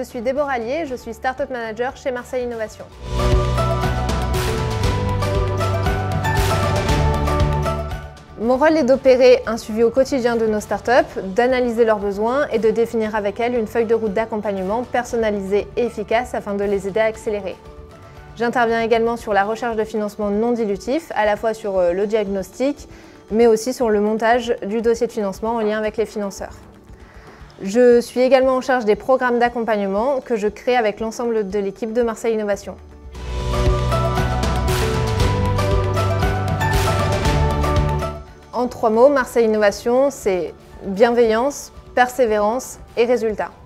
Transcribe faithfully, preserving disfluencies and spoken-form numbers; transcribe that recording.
Je suis Déborah Allier, je suis Startup Manager chez Marseille Innovation. Mon rôle est d'opérer un suivi au quotidien de nos startups, d'analyser leurs besoins et de définir avec elles une feuille de route d'accompagnement personnalisée et efficace afin de les aider à accélérer. J'interviens également sur la recherche de financement non dilutif, à la fois sur le diagnostic, mais aussi sur le montage du dossier de financement en lien avec les financeurs. Je suis également en charge des programmes d'accompagnement que je crée avec l'ensemble de l'équipe de Marseille Innovation. En trois mots, Marseille Innovation, c'est bienveillance, persévérance et résultat.